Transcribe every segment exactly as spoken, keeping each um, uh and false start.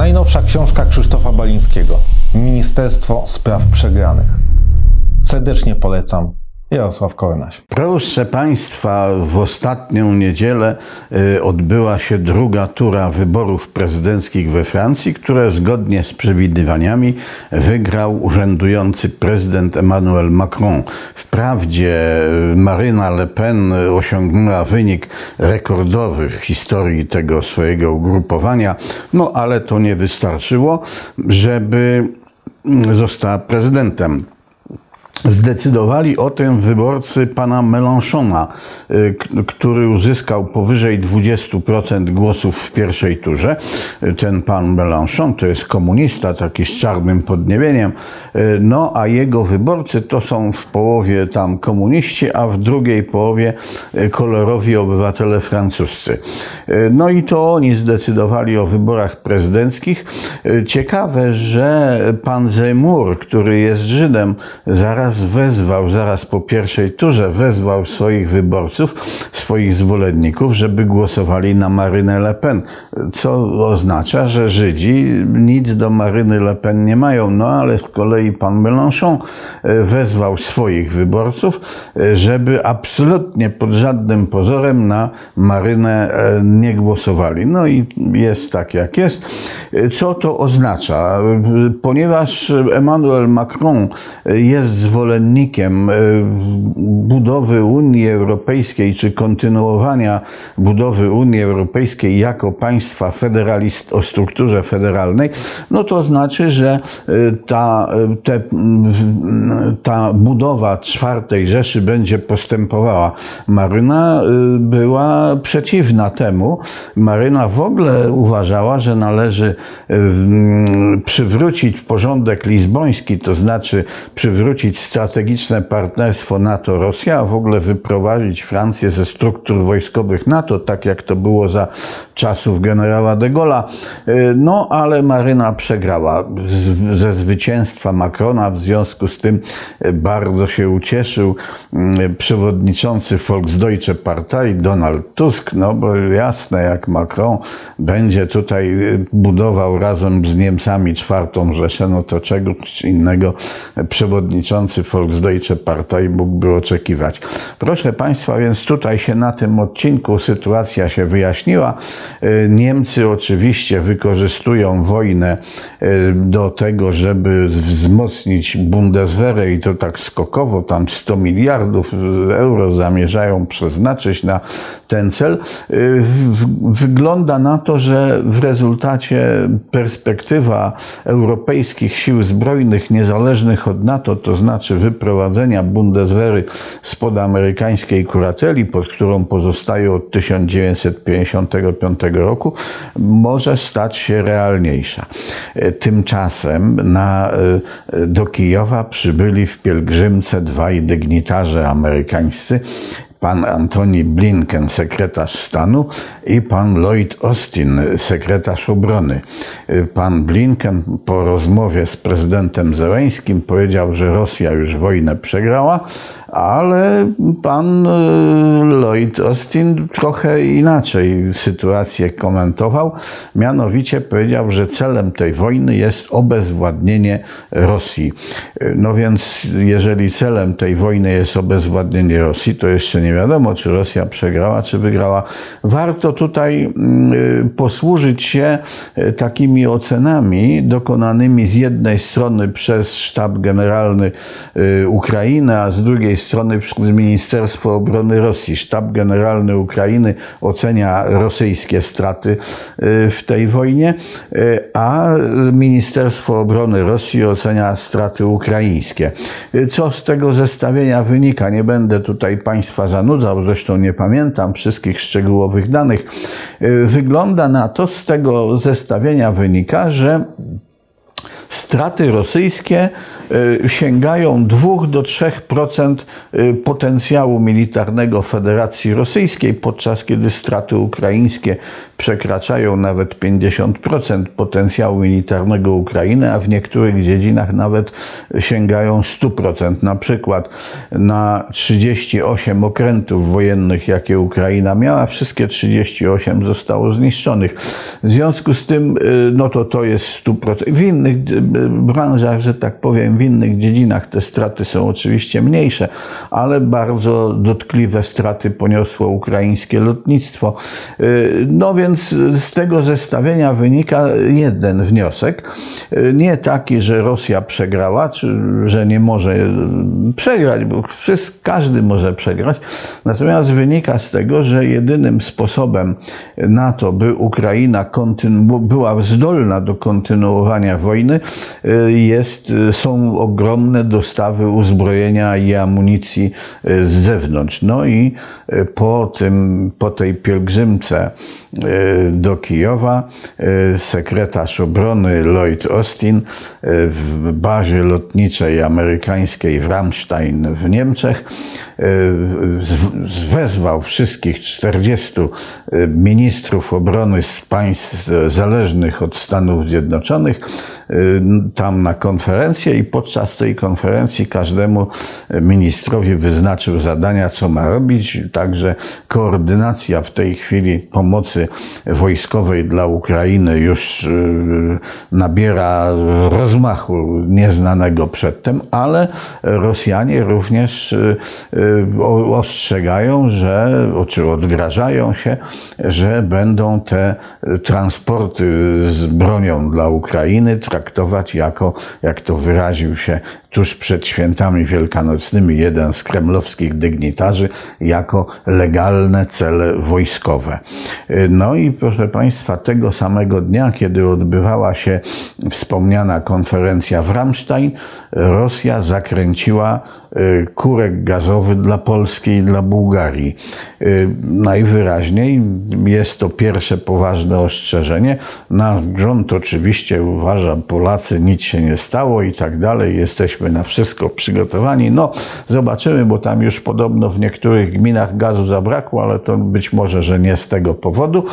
Najnowsza książka Krzysztofa Balińskiego. Ministerstwo Spraw Przegranych. Serdecznie polecam. Jarosław Kornaś. Proszę Państwa, w ostatnią niedzielę odbyła się druga tura wyborów prezydenckich we Francji, które zgodnie z przewidywaniami wygrał urzędujący prezydent Emmanuel Macron. Wprawdzie Marine Le Pen osiągnęła wynik rekordowy w historii tego swojego ugrupowania, no ale to nie wystarczyło, żeby została prezydentem. Zdecydowali o tym wyborcy pana Mélenchona, który uzyskał powyżej dwudziestu procent głosów w pierwszej turze. Ten pan Mélenchon to jest komunista, taki z czarnym podniebieniem, no a jego wyborcy to są w połowie tam komuniści, a w drugiej połowie kolorowi obywatele francuscy. No i to oni zdecydowali o wyborach prezydenckich. Ciekawe, że pan Zemmour, który jest Żydem, zaraz wezwał, zaraz po pierwszej turze, wezwał swoich wyborców, swoich zwolenników, żeby głosowali na Marine Le Pen, co oznacza, że Żydzi nic do Marine Le Pen nie mają. No ale z kolei pan Mélenchon wezwał swoich wyborców, żeby absolutnie pod żadnym pozorem na Marynę nie głosowali. No i jest tak, jak jest. Co to oznacza? Ponieważ Emmanuel Macron jest zwolennikiem budowy Unii Europejskiej, czy kontynuowania budowy Unii Europejskiej jako państwa federalist o strukturze federalnej, no to znaczy, że ta, te, ta budowa czwartej Rzeszy będzie postępowała. Maryna była przeciwna temu. Maryna w ogóle uważała, że należy przywrócić porządek lizboński, to znaczy przywrócić strategiczne partnerstwo NATO-Rosja, a w ogóle wyprowadzić Francję ze struktur wojskowych NATO, tak jak to było za czasów generała de Gaulle'a. No, ale Maryna przegrała ze zwycięstwa Macrona, w związku z tym bardzo się ucieszył przewodniczący Volksdeutsche Partei Donald Tusk, no bo jasne, jak Macron będzie tutaj budował razem z Niemcami czwartą Rzeszę, no to czegoś innego przewodniczący Volksdeutsche Partei mógłby oczekiwać. Proszę Państwa, więc tutaj się na tym odcinku sytuacja się wyjaśniła. Niemcy oczywiście wykorzystują wojnę do tego, żeby wzmocnić Bundeswehrę i to tak skokowo, tam sto miliardów euro zamierzają przeznaczyć na ten cel. Wygląda na to, że w rezultacie perspektywa europejskich sił zbrojnych niezależnych od NATO, to znaczy wyprowadzenia Bundeswehry spod amerykańskiej kurateli, pod którą pozostaje od tysiąc dziewięćset pięćdziesiątego piątego roku, może stać się realniejsza. Tymczasem na, do Kijowa przybyli w pielgrzymce dwaj dygnitarze amerykańscy, pan Antony Blinken, sekretarz stanu, i pan Lloyd Austin, sekretarz obrony. Pan Blinken po rozmowie z prezydentem Zełeńskim powiedział, że Rosja już wojnę przegrała, ale pan Lloyd Austin trochę inaczej sytuację komentował. Mianowicie powiedział, że celem tej wojny jest obezwładnienie Rosji. No więc jeżeli celem tej wojny jest obezwładnienie Rosji, to jeszcze nie wiadomo, czy Rosja przegrała, czy wygrała. Warto tutaj posłużyć się takimi ocenami dokonanymi z jednej strony przez Sztab Generalny Ukrainy, a z drugiej strony przez Ministerstwo Obrony Rosji. Sztab Generalny Ukrainy ocenia rosyjskie straty w tej wojnie, a Ministerstwo Obrony Rosji ocenia straty ukraińskie. Co z tego zestawienia wynika? Nie będę tutaj Państwa zanudzał, zresztą nie pamiętam wszystkich szczegółowych danych. Wygląda na to, z tego zestawienia wynika, że straty rosyjskie sięgają dwa do trzech procent potencjału militarnego Federacji Rosyjskiej, podczas kiedy straty ukraińskie przekraczają nawet pięćdziesiąt procent potencjału militarnego Ukrainy, a w niektórych dziedzinach nawet sięgają stu procent. Na przykład na trzydzieści osiem okrętów wojennych, jakie Ukraina miała, wszystkie trzydzieści osiem zostało zniszczonych. W związku z tym, no to to jest stu procent. W innych branżach, że tak powiem, w innych dziedzinach te straty są oczywiście mniejsze, ale bardzo dotkliwe straty poniosło ukraińskie lotnictwo. No więc z tego zestawienia wynika jeden wniosek. Nie taki, że Rosja przegrała, czy że nie może przegrać, bo każdy może przegrać. Natomiast wynika z tego, że jedynym sposobem na to, by Ukraina była zdolna do kontynuowania wojny, jest, są ogromne dostawy uzbrojenia i amunicji z zewnątrz. No i po tym, po tej pielgrzymce do Kijowa sekretarz obrony Lloyd Austin w bazie lotniczej amerykańskiej w Ramstein w Niemczech wezwał wszystkich czterdziestu ministrów obrony z państw zależnych od Stanów Zjednoczonych tam na konferencję i podczas tej konferencji każdemu ministrowi wyznaczył zadania, co ma robić. Także koordynacja w tej chwili pomocy wojskowej dla Ukrainy już nabiera rozmachu nieznanego przedtem, ale Rosjanie również ostrzegają, że, czy odgrażają się, że będą te transporty z bronią dla Ukrainy traktować jako, jak to wyraził się tuż przed świętami wielkanocnymi jeden z kremlowskich dygnitarzy, jako legalne cele wojskowe. No i proszę Państwa, tego samego dnia, kiedy odbywała się wspomniana konferencja w Ramstein, Rosja zakręciła kurek gazowy dla Polski i dla Bułgarii. Najwyraźniej jest to pierwsze poważne ostrzeżenie. Nasz rząd oczywiście uważa, Polacy, nic się nie stało i tak dalej, jesteśmy na wszystko przygotowani. No, zobaczymy, bo tam już podobno w niektórych gminach gazu zabrakło, ale to być może, że nie z tego powodu.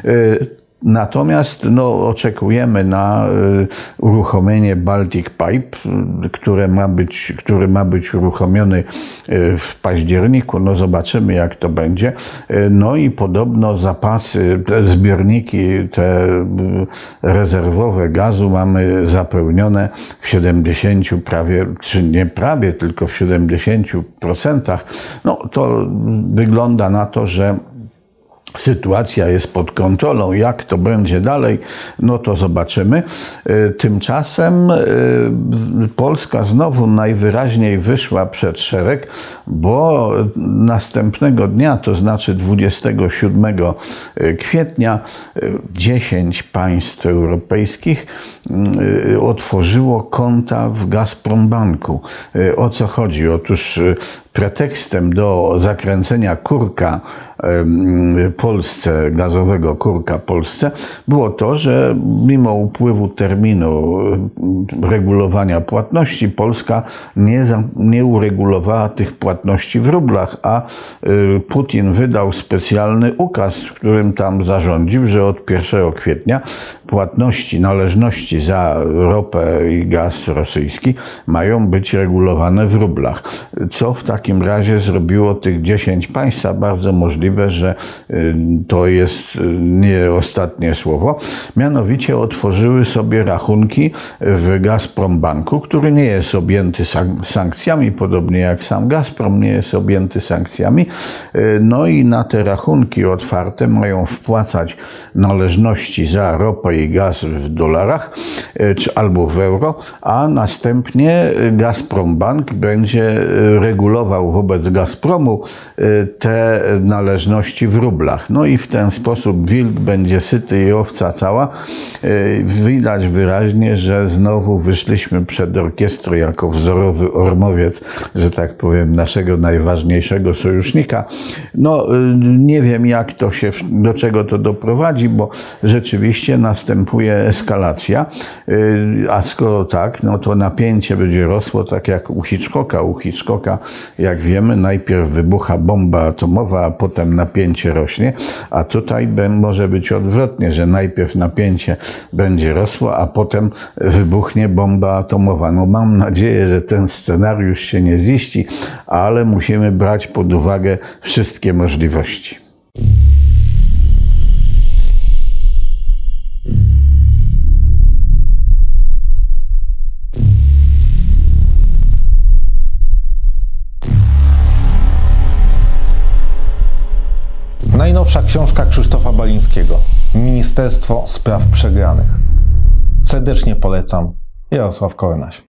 Natomiast no, oczekujemy na y, uruchomienie Baltic Pipe, y, które ma być, który ma być uruchomiony y, w październiku. No zobaczymy, jak to będzie. Y, no i podobno zapasy, te zbiorniki, te y, rezerwowe gazu mamy zapełnione w siedemdziesięciu prawie, czy nie prawie, tylko w siedemdziesięciu procentach. No to wygląda na to, że sytuacja jest pod kontrolą. Jak to będzie dalej, no to zobaczymy. Tymczasem Polska znowu najwyraźniej wyszła przed szereg, bo następnego dnia, to znaczy dwudziestego siódmego kwietnia, dziesięć państw europejskich otworzyło konta w Gazprombanku. O co chodzi? Otóż pretekstem do zakręcenia kurka Polsce, gazowego kurka Polsce, było to, że mimo upływu terminu regulowania płatności, Polska nie, nie uregulowała tych płatności w rublach, a Putin wydał specjalny ukaz, w którym tam zarządził, że od pierwszego kwietnia płatności, należności za ropę i gaz rosyjski mają być regulowane w rublach. Co w takim razie zrobiło tych dziesięć państw, a bardzo możliwe, że to jest nie ostatnie słowo. Mianowicie otworzyły sobie rachunki w Gazprombanku, który nie jest objęty sankcjami, podobnie jak sam Gazprom nie jest objęty sankcjami. No i na te rachunki otwarte mają wpłacać należności za ropę i gaz w dolarach czy albo w euro, a następnie Gazprombank będzie regulował wobec Gazpromu te należności w rublach. No i w ten sposób wilk będzie syty i owca cała. Widać wyraźnie, że znowu wyszliśmy przed orkiestrę jako wzorowy ormowiec, że tak powiem, naszego najważniejszego sojusznika. No nie wiem, jak to się, do czego to doprowadzi, bo rzeczywiście następnie następuje eskalacja, a skoro tak, no to napięcie będzie rosło tak jak u Hitchcocka. U Hitchcocka, jak wiemy, najpierw wybucha bomba atomowa, a potem napięcie rośnie, a tutaj może być odwrotnie, że najpierw napięcie będzie rosło, a potem wybuchnie bomba atomowa. No mam nadzieję, że ten scenariusz się nie ziści, ale musimy brać pod uwagę wszystkie możliwości. Najnowsza książka Krzysztofa Balińskiego. Ministerstwo Spraw Przegranych. Serdecznie polecam. Jarosław Kornaś.